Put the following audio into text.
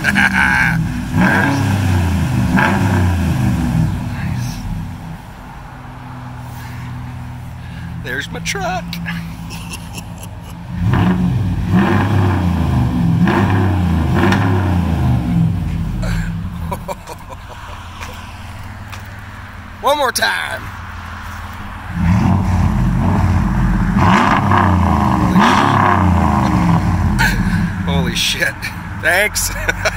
There's my truck. One more time. Holy shit. Thanks.